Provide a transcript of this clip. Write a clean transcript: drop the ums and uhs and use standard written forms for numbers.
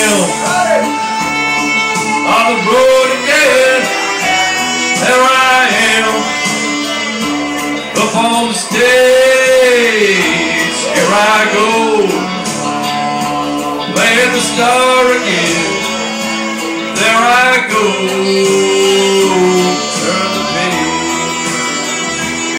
on the road again. There I am, up on the stage. Here I go, playing the star again. There I go.